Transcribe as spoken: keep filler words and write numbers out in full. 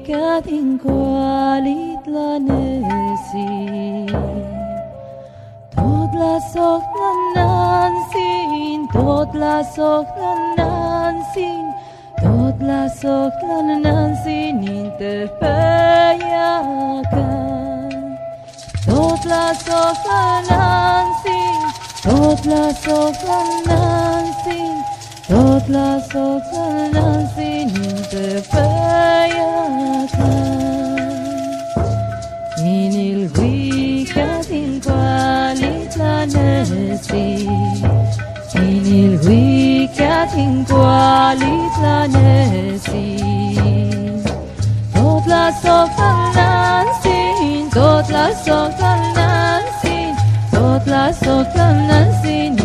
kading kwalit la nesi tot la sok la nansin tot la sok la nansin tot la sok la nansin interpeyakan tot la sok la nansin tot la sok la nansin tot la sok la nansin interpeyakan inilhuicatin kwalit la nesi inilhuicatin kwalit la nesi tot la sok la nansin tot la sok la nansin tot la sok la nansin